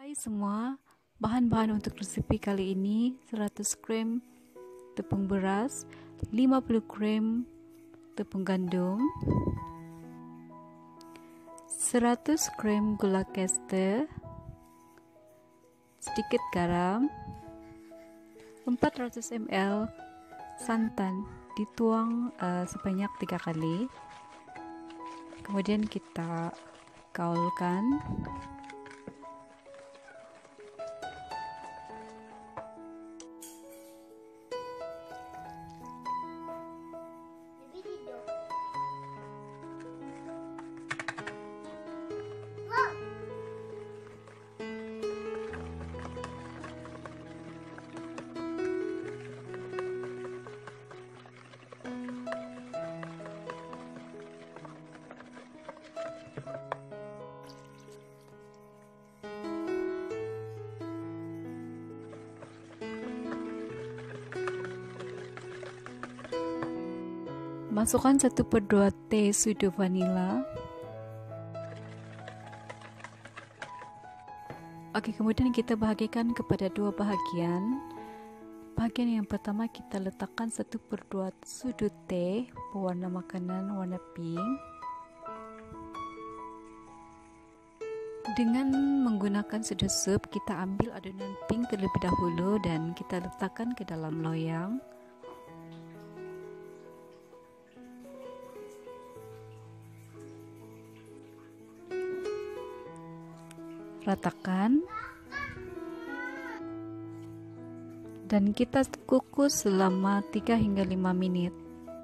Hai semua, bahan-bahan untuk resepi kali ini 100 gram tepung beras, 50 gram tepung gandum, 100 gram gula caster, sedikit garam, 400 ml santan dituang sebanyak 3 kali. Kemudian kita gaulkan. Masukkan 1/2 teh sudu vanila. Oke, kemudian kita bahagikan kepada dua bahagian. Bagian yang pertama kita letakkan 1/2 sudu teh pewarna makanan warna pink. Dengan menggunakan sudu sup, kita ambil adonan pink terlebih dahulu dan kita letakkan ke dalam loyang. Ratakan dan kita kukus selama 3 hingga 5 menit.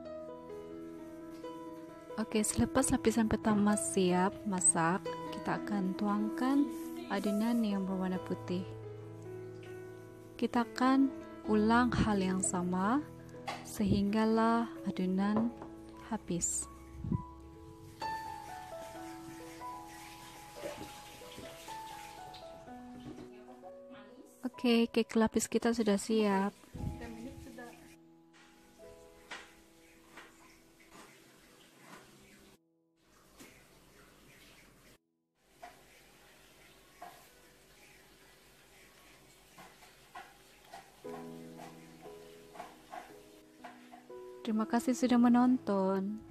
Oke, selepas lapisan pertama siap masak, kita akan tuangkan adonan yang berwarna putih. Kita akan ulang hal yang sama sehinggalah adonan habis. Oke, kek lapis kita sudah siap. Terima kasih sudah menonton.